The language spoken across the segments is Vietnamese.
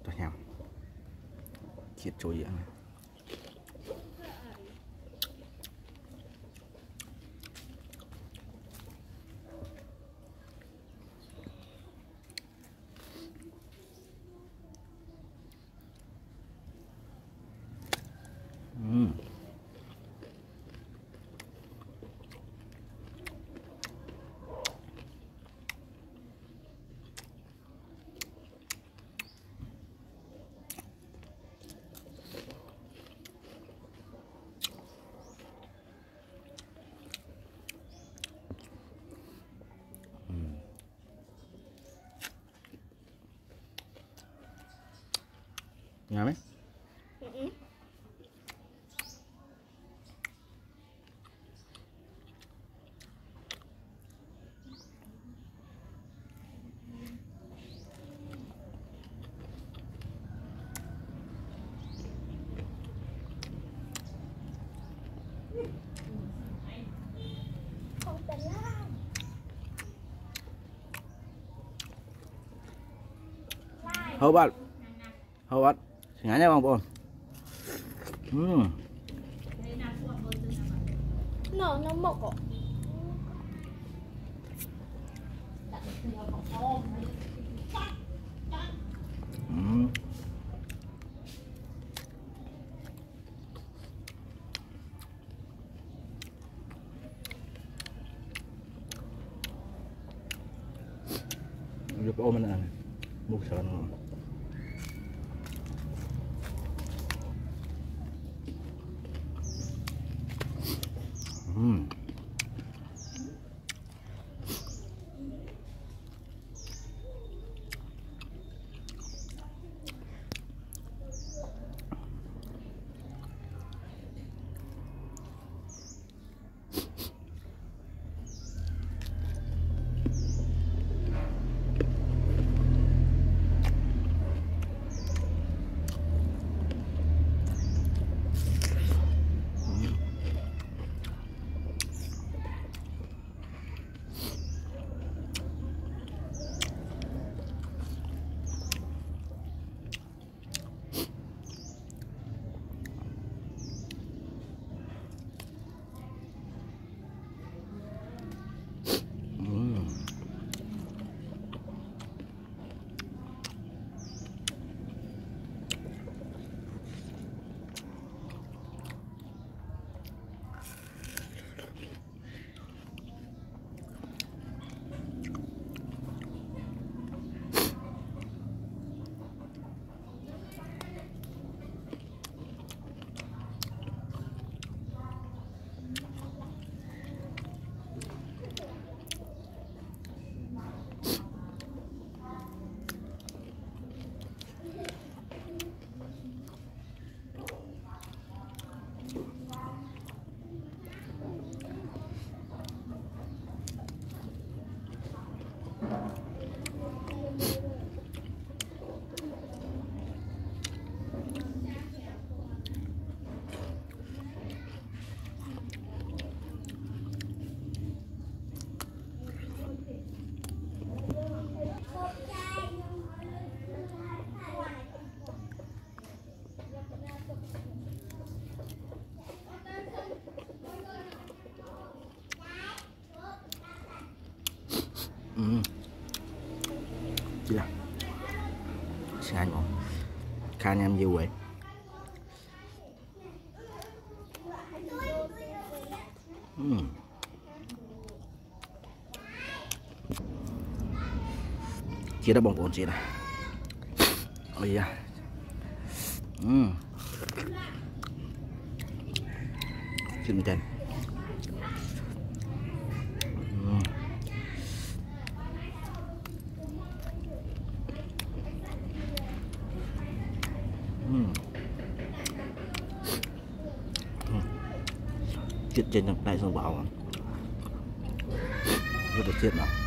nhầm chiết trôi vậy nhá mấy hầu bạn nganya bang pon nó mộc kok Được ôm mình mua sợ nó chưa sai ngon khai em nhiều vậy chia đã bông bồn chia này ôi da xin chân chết trên đại sông bảo rất là chết nào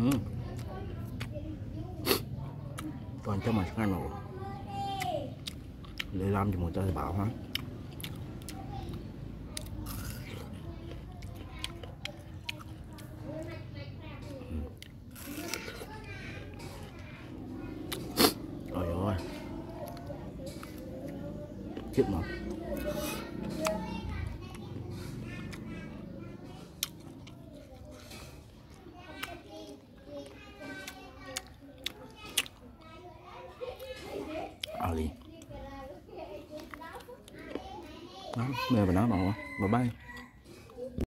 Còn cho mà ăn nào để làm cho một chơi bảo hả. Ôi ôi chết mà. Ali đó, mẹ và nó mà bay